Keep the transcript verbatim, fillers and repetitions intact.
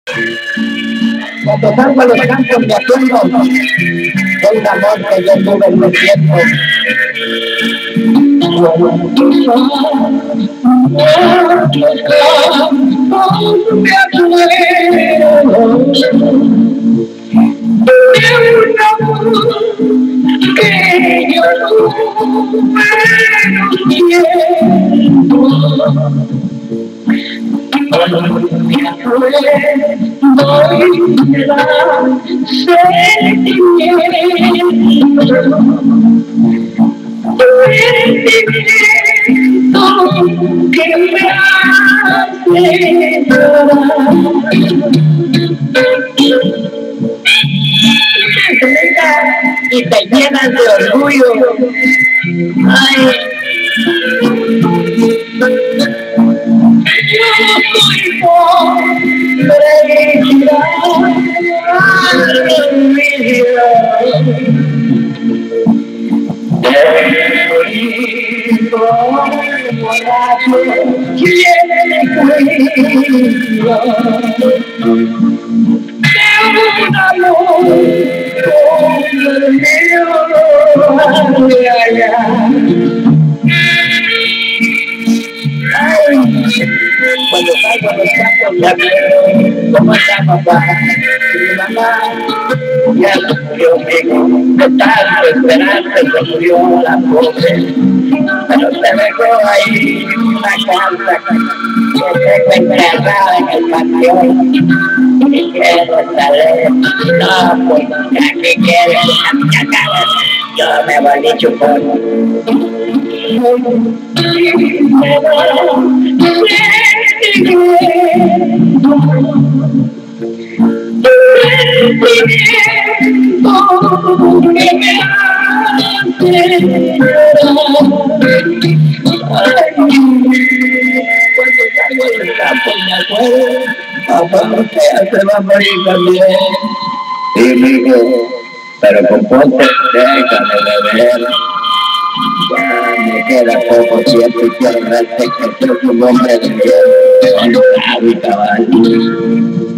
Cuando salgo a los campos me acuerdo de un amor que yo tuve en mi tiempo. Me que yo tuve tiempo. Me acuerdo de la sentimiento, sentimiento que me hace llorar. Y te llenas de orgullo. Ay, yo soy pobre mi vida. El borracho tiene cuidado de un amor como el mío. Cuando salgo a los campos me acuerdo cómo está papá y mi mamá ya se murió, de tanto esperanza se murió la pobre, pero se dejó ahí una carta que tengo enterrada en el panteón y quiero salir. No, pues aquí quiero acabar, yo me voy a chupar. Cuando salgo del campo me acuerdo, papá, usted se va a morir también. Y digo, pero componte, déjame beber. Ya me queda poco tiempo y quiero verte que soy un hombre de bien, con un caballo.